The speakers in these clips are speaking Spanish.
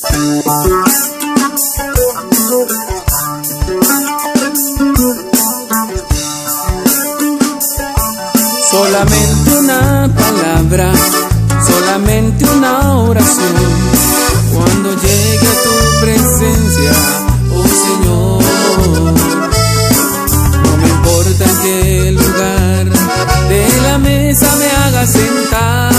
Solamente una palabra, solamente una oración, cuando llegue a tu presencia, oh Señor. No me importa en qué lugar de la mesa me haga sentar,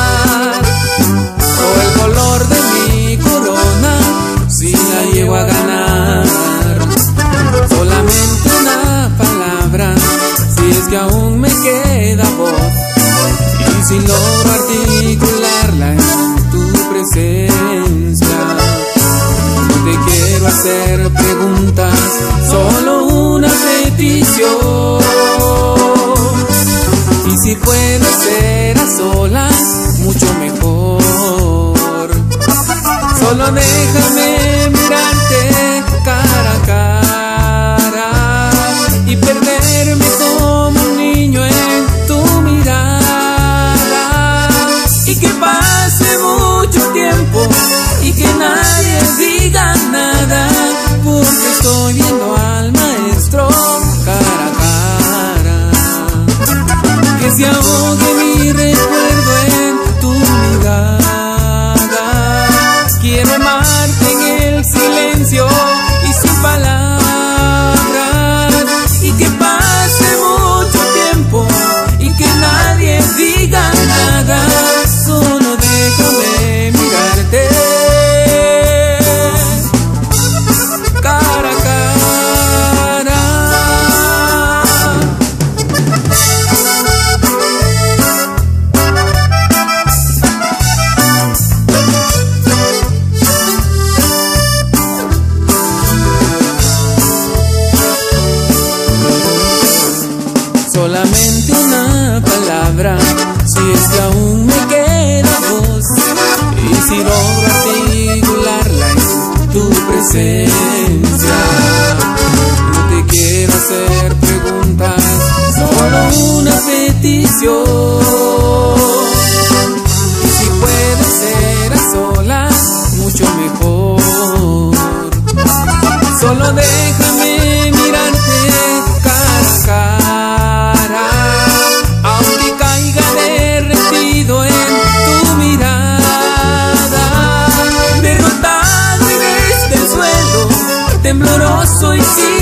o el color de mi corona, si la llevo a ganar. Solamente una palabra, si es que aún me queda voz, y si logro articularla en tu presencia. No te quiero hacer preguntas, solo una petición. Y si puedo ser a solas, mucho mejor. Solo déjame mirarte cara a cara y perderme como un niño en tu mirada. Y que pase mucho tiempo y que nadie diga nada, porque estoy viendo al maestro cara a cara. Que se ahogue mi recuerdo en tu mirada. Quiero amarte en el silencio y sin palabras. Y que pase mucho tiempo y que nadie diga nada, solo déjame mirarte cara a cara. Solamente una palabra, si es que aún me queda voz, y si logro articularla en tu presencia. No te quiero hacer preguntas, solo una petición. Y si puede ser a solas, mucho mejor. Solo déjame mirarte cara a cara, aunque caiga derretido en tu mirada. Derrotado y desde el suelo, tembloroso y sin